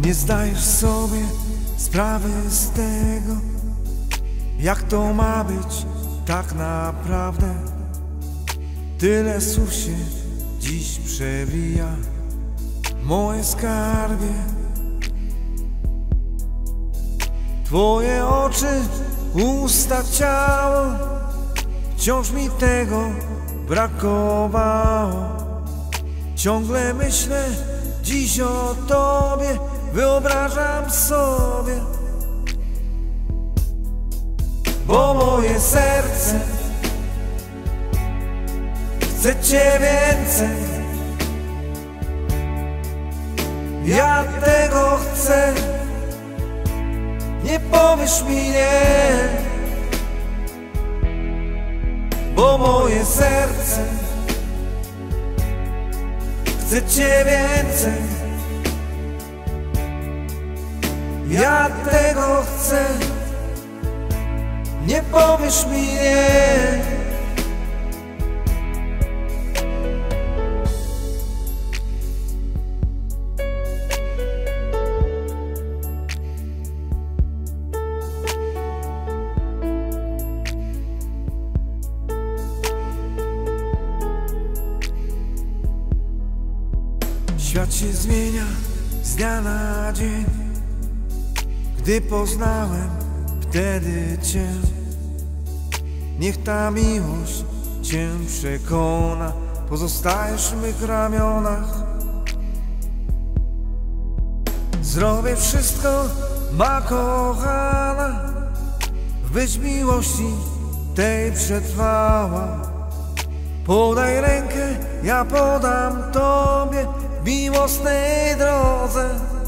Nie zdajesz sobie sprawy z tego, jak to ma być tak naprawdę. Tyle słów się dziś przewija, moje skarbie. Twoje oczy, usta, ciało, wciąż mi tego brakowało. Ciągle myślę dziś o tobie, wyobrażam sobie, bo moje serce chce cię więcej. Ja tego chcę, nie powiesz mi nie, bo moje serce chce cię więcej. Ja tego chcę, nie powiesz mi nie. Świat się zmienia z dnia na dzień, gdy poznałem wtedy cię. Niech ta miłość cię przekona, pozostajesz w mych ramionach. Zrobię wszystko, ma kochana, byś miłości tej przetrwała. Podaj rękę, ja podam tobie w miłosnej drodze,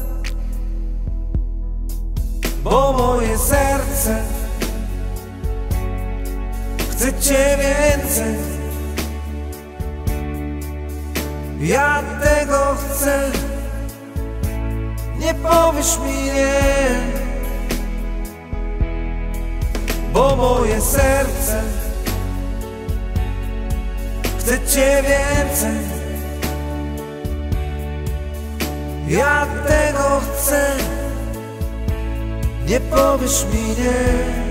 bo moje serce chce cię więcej. Ja tego chcę, nie powiesz mi nie, bo moje serce chce cię więcej. Ja tego chcę, nie powiesz mi nie.